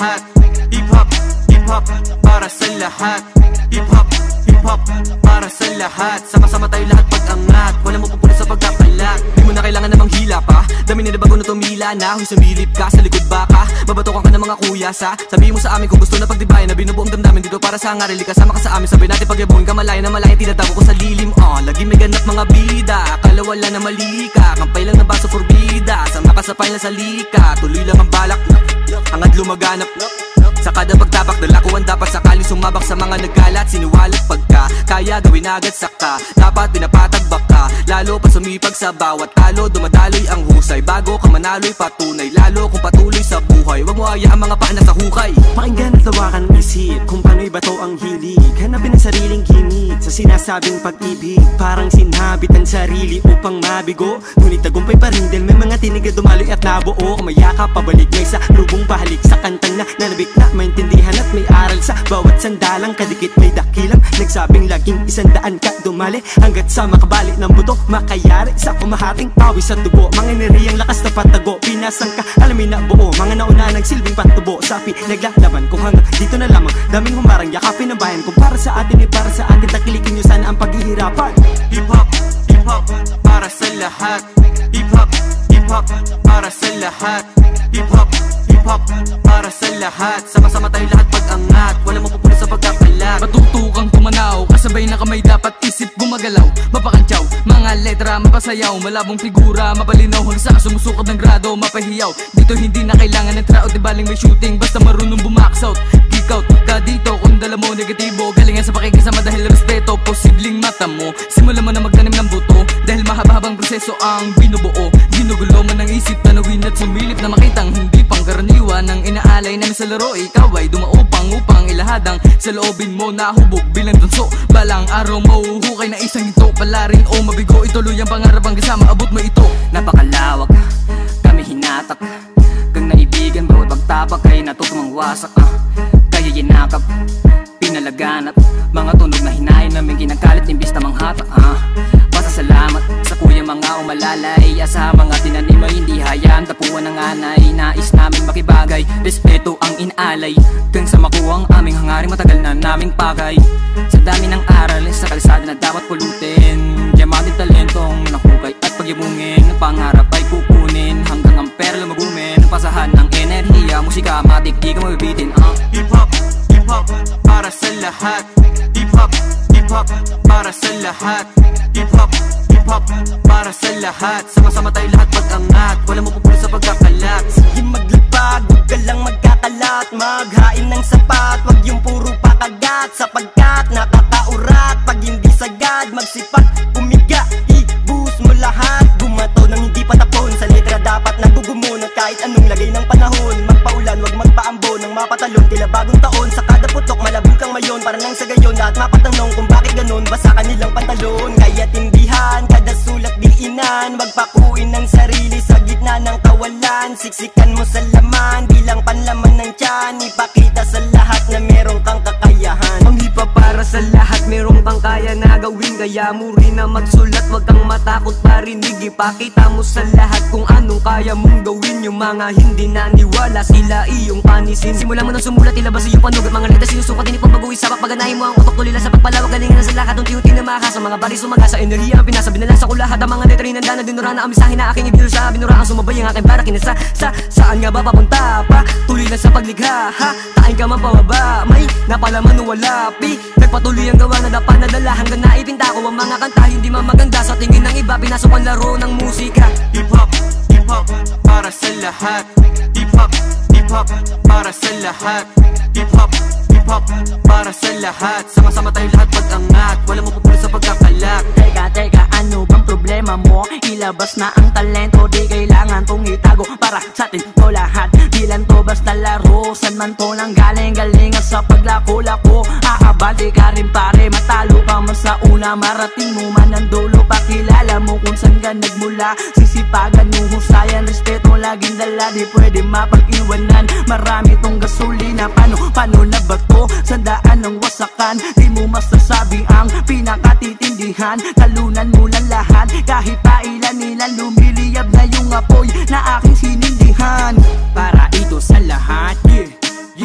lahat. Hip hop, hip hop, para sa lahat. Hip hop, hip hop, para sa lahat. Sama-sama tayo lahat pag-angat, wala mo pupulit sa pagkakalat. Di mo na kailangan namang hila pa, dami na bago na tumila na. Huy sumilip ka sa likod baka, babatokan ka ng mga kuya sa. Sabihin mo sa amin kung gusto na pagdibayan, na binubuong damdamin dito para sa ngarili. Kasama ka sa amin, sabay natin pagyabungin ka malaya na malaya. Tinatago ko sa lilim, lagi may ganap mga bida. Akala wala na mali ka, kampay lang ng baso for bida. Sama ka sa final sa lika, tuloy lang ang balak, hangad lumaganap. Sa kada pagtabak, dalakuan dapat sakaling sumabak sa mga nagkalat. Siniwalat pagka, kaya gawin agad saka. Dapat pinapatagbak ka, lalo pa sumipag sa bawat talo. Dumadaloy ang husay, bago ka manaloy patunay. Lalo kung patuloy sa buhay, wag mo hayaan mga paa na sa hukay. Pakinggan at lawakan ang isip, kung paano'y bato ang hilig. Hanapin ang sariling gimmick sa sinasabing pag-ibig. Parang sinabit ang sarili upang mabigo, ngunit tagumpay pa rin dahil may mga tinig na dumaloy at nabuo. Kumayaka pabalik na sa lubong pahalik sa kantang na nanabik na maintindihan at may aral sa bawat sandalang. Kadikit may dakilang nagsabing laging 100 ka dumali, hanggat sa makabalik ng buto makayari sa kumahating pawis at dugo. Mga eneriyang lakas na patago, pinasang ka alamin na buo. Mga nauna nagsilbing patubo, sapi naglalaban kung hanggang dito na lamang. Daming humarang yakapin ang bayan, kung para sa atin ay para sa atin. Takilikin nyo sana ang paghihirapan. Hip hop, hip hop, para sa lahat. Hip hop, hip hop, para sa lahat. Hip hop, hip hop, para sa lahat. Sama-sama tayo lahat pag-angat, wala mo pupulit sa pagkakalat. Matutukang tumanaw, kasabay na kamay dapat isip gumagalaw. Mapakantyaw, mga letra mapasayaw. Malabong figura, mapalinaw, hangsa sumusukad ng grado, mapahiyaw. Dito hindi na kailangan ng tryout, di baling may shooting, basta marunong bumax out. Kick out ka dito kung dala mo negatibo, galingan sa pakikisama dahil respeto. Posibleng mata mo, simulan mo na magtanim ng buto, dahil mahaba-habang proseso ang binubuo. Ginugulo mo ng isip, tanawin at sumilip na makitang hindi pangkaraniwan ang inaalay namin sa laro. Ikaw ay dumaupang upang ilahadang sa loobin mo nahubog bilang dunso. Balang araw mauhukay na isang ito, pala rin o mabigo. Ituloy ang pangarap ang kasama, abot mo ito. Napakalawak, kami hinatak, kang naibigan bawat pagtapak ay natutumang wasak. Kaya ginakap, pinalaganap, mga tunog na hinayin namin kinakalit imbis na manghatak. Pasasalamat sa kuya mga umalalay, sa mga tinanim ay hindi hayaan tapuan ng anay. Nais namin makibagay, respeto ang inaalay, kang sa makuha ang aming hangaring matagal na naming pakay. Sa dami ng aral sa kalsada na dapat pulutin, diamante talentong nakukay at pagyabungin. Ang pangarap ay kukunin hanggang ang pera lumagumin. Pasahan ng enerhiya, musika, matik di ka mabibitin. Hip hop, hip hop, para sa lahat. Hip hop, hip hop, para sa lahat. Hip hop, hip hop, para sa lahat. Sama-sama tayo lahat pag-angat, wala mo pupulit sa pagkakalat. Sige maglipad, huwag ka lang magkakalat. Maghain ng sapat, wag yung puro pakagat, sapagkat nakakaurat. Pag hindi sagad, magsipag, pumiga, i-boost mo lahat. Gumato nang hindi patapon, sa letra dapat nagugumunot. Kahit anong lagay ng panahon, magpaulan, wag magpaambon. Nang mapatalon, tila bagong taon, sa kada putok malabog kang mayon. Para nang sa gayon, lahat mapatanong kung bakit ganon. Basa kanilang pantalon, kaya tindihan, kada sulat diinan. Magpakuin ng sarili sa gitna ng kawalan. Siksikan mo sa laman, bilang panlaman ng tiyan. Ipakita sa lahat na meron kang kakayahan. Ang hipa para sa lahat, meron kang kaya na gawin. Kaya mo rin na magsulat, wag kang matakot parinig. Ipakita mo sa lahat kung anong kaya mong gawin. Yung mga hindi naniwala, sila iyong panisin. Simulan mo nang sumulat, ilabas iyong panugat. Mga letra sinusukat, hindi pagbaguhin sa paganahin mo ang utok. Tulila sa pagpalawag, galingan na sa lakad. Unti-unti na makasa, mga bari sumagasa. Enerhiya ang pinasa, binalasa ko lahat. Ang mga letra inanda na dinura na ang misahin na aking ibinusa. Binura ang sumabay ang aking para kinasa. Saan nga ba papunta pa? Tuloy lang sa paglikha, ha? Tain ka man pababa, may napalaman o walapi. Nagpatuloy ang gawa na dapanadala hanggang naipinta ko ang mga kanta. Hindi man maganda sa tingin ng iba, pinasok ang laro ng musika. Hip hop, hip hop, para sa lahat. Hip hop, hip hop, para sa lahat. Hip hop, hip hop, para sa lahat. Sama-sama tayo lahat pag-angat, wala mo pupulit sa pagkakalat. Teka, ano bang problema mo? Ilabas na ang talento, di kailangan tong itago. Para sa atin to lahat, di lang to basta laro. San man to nang galing sa paglako-lako. Aabante ka rin pare, matalo ka man sa una. Marating mo man ang dulo, pakilala mo kung saan ka nagmula. Sisipagan mo husayan, respeto laging dala. Di pwede mapag-iwanan, marami tong gasolina. Paano na ba to? Sandaan ng wasakan, di mo masasabi ang pinakatitindihan. Talunan mo lang lahat, kahit pa ilan lumiliyab na yung apoy na aking sinindihan. Para ito sa lahat, yeah.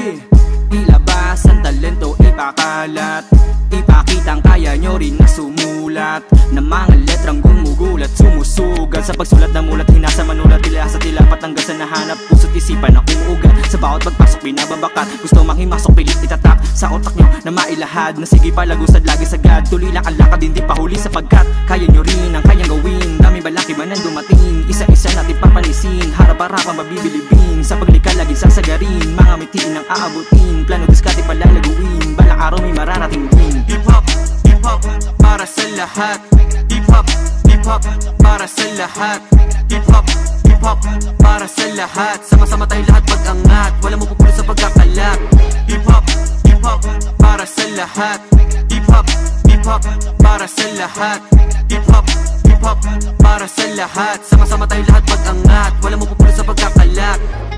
angat na mga letrang gumugulat, sumusugal sa pagsulat na mulat, hinasa manulat, tila sa tila patanggal sa nahanap, puso't isipan na umuugat. Sa bawat pagpasok binababakat, gusto manghimasok pilit itatak sa otak nyo na mailahad, na sige palagusad lagi sagad, tuloy lang ang lakad hindi pa huli sapagkat kaya nyo rin ang kayang gawin. Dami balaki man ang dumating, isa-isa natin papanisin, harap-harapan mabibilibin, sa paglikha laging sasagarin, mga mitiin ang aabutin, plano diskarte palalaguin, balang araw may mararating din. Hip-hop, hip-hop, para sa lahat. Hip-hop, hip-hop, para sa lahat. Hip-hop, hip-hop, para sa lahat. Sama-sama tayo lahat pag-angat, wala mo pupulo sa pagkakalat. Hip-hop, hip-hop, para sa lahat. Hip-hop, hip-hop, para sa lahat. Hip-hop, hip-hop, para sa lahat. Sama-sama tayo lahat pag-angat, wala mo pupulo sa pagkakalat.